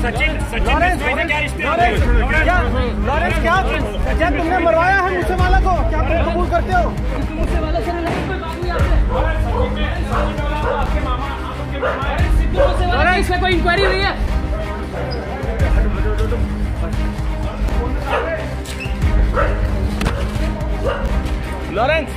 Lawrence क्या तुमने मरवाया है मूसे वाला को? क्या तुम कबूल करते हो? मूसे वाला से इसमें कोई इंक्वायरी हुई है? Lawrence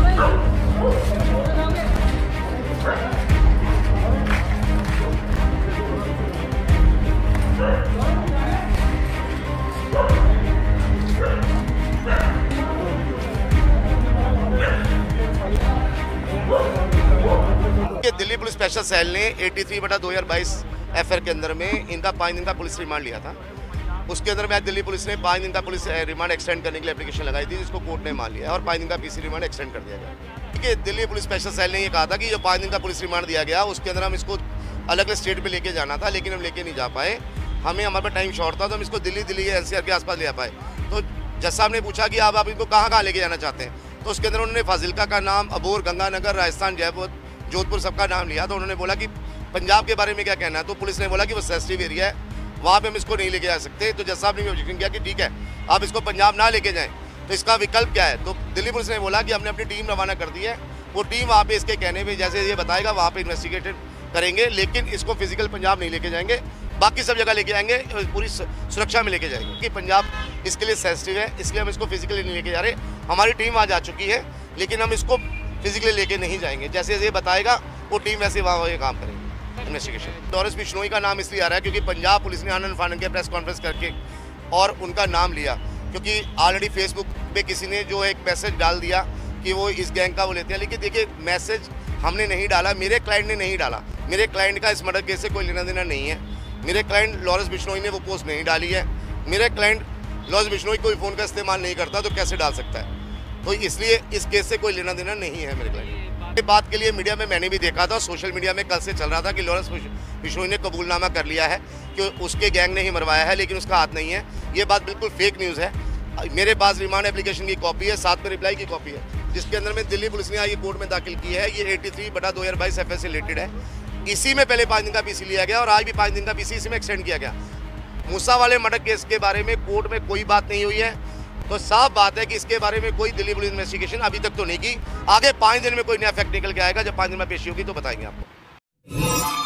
Delhi police special cell ने 83/2022 एफआईआर के अंदर में इनका 5 दिन का पुलिस रिमांड लिया था। उसके अंदर में दिल्ली पुलिस ने 5 दिन का पुलिस रिमांड एक्सटेंड करने के लिए एप्लीकेशन लगाई थी, जिसको कोर्ट ने मान लिया और 5 दिन का पीसी रिमांड एक्सटेंड कर दिया गया। ठीक है, दिल्ली पुलिस स्पेशल सेल ने ये कहा था कि जो 5 दिन का पुलिस रिमांड दिया गया उसके अंदर हम इसको अलग अलग स्टेट में लेके जाना था, लेकिन हम लेके नहीं जा पाए। हमें हमारे पास टाइम शॉर्ट था, तो हम इसको दिल्ली एनसीआर के आसपास ले आ पाए। तो जज साहब ने पूछा कि आप इनको कहाँ लेके जाना चाहते हैं, तो उसके अंदर उन्होंने फाजिल्का का नाम, अबोर, गंगानगर, राजस्थान, जयपुर, जोधपुर सबका नाम लिया। तो उन्होंने बोला कि पंजाब के बारे में क्या कहना है, तो पुलिस ने बोला कि वो सेंसिटिव एरिया है, वहाँ पे हम इसको नहीं लेके जा सकते। तो जज साहब ने भी ऑब्जेक्शन किया कि ठीक है, आप इसको पंजाब ना लेके जाएं, तो इसका विकल्प क्या है। तो दिल्ली पुलिस ने बोला कि हमने अपनी टीम रवाना कर दी है, वो टीम वहाँ पे इसके कहने पे जैसे ये बताएगा वहाँ पे इन्वेस्टिगेशन करेंगे, लेकिन इसको फिजिकल पंजाब नहीं लेके जाएंगे, बाकी सब जगह लेके जाएंगे, पूरी सुरक्षा में लेके जाएंगे। कि पंजाब इसके लिए सेंसिटिव है, इसलिए हम इसको फिजिकली नहीं लेके जा रहे। हमारी टीम वहाँ जा चुकी है, लेकिन हम इसको फिजिकली लेके नहीं जाएंगे, जैसे ये बताएगा वो टीम वैसे वहाँ ये काम करेंगे इन्वेस्टिगेशन। लॉरेंस बिश्नोई का नाम इसलिए आ रहा है क्योंकि पंजाब पुलिस ने आनंद फानन के प्रेस कॉन्फ्रेंस करके और उनका नाम लिया, क्योंकि ऑलरेडी फेसबुक पे किसी ने जो एक मैसेज डाल दिया कि वो इस गैंग का वो लेते हैं। लेकिन देखिए, मैसेज हमने नहीं डाला, मेरे क्लाइंट ने नहीं डाला, मेरे क्लाइंट का इस मर्डर केस से कोई लेना देना नहीं है। मेरे क्लाइंट लॉरेंस बिश्नोई ने वो पोस्ट नहीं डाली है। मेरे क्लाइंट लॉरेंस बिश्नोई कोई फ़ोन का इस्तेमाल नहीं करता, तो कैसे डाल सकता है? तो इसलिए इस केस से कोई लेना देना नहीं है मेरे क्लाइंट। ये बात के लिए मीडिया में मैंने भी देखा था, सोशल मीडिया में कल से चल रहा था कि लॉरेंस बिश्नोई ने कबूलनामा कर लिया है कि उसके गैंग ने ही मरवाया है, लेकिन उसका हाथ नहीं है। ये बात बिल्कुल फेक न्यूज़ है। मेरे पास रिमांड एप्लीकेशन की कॉपी है, साथ में रिप्लाई की कॉपी है, जिसके अंदर में दिल्ली पुलिस ने ये कोर्ट में दाखिल की है। ये 83/2022 एफआईआर से रिलेटेड है। इसी में पहले 5 दिन का पीसी लिया गया और आज भी 5 दिन का पीसी इसी में एक्सटेंड किया गया। मूसा वाले मर्डर केस के बारे में कोर्ट में कोई बात नहीं हुई है, तो साफ बात है कि इसके बारे में कोई दिल्ली पुलिस इन्वेस्टिगेशन अभी तक तो नहीं की। आगे 5 दिन में कोई नया फैक्ट निकल के आएगा, जब 5 दिन में पेशी होगी तो बताएंगे आपको।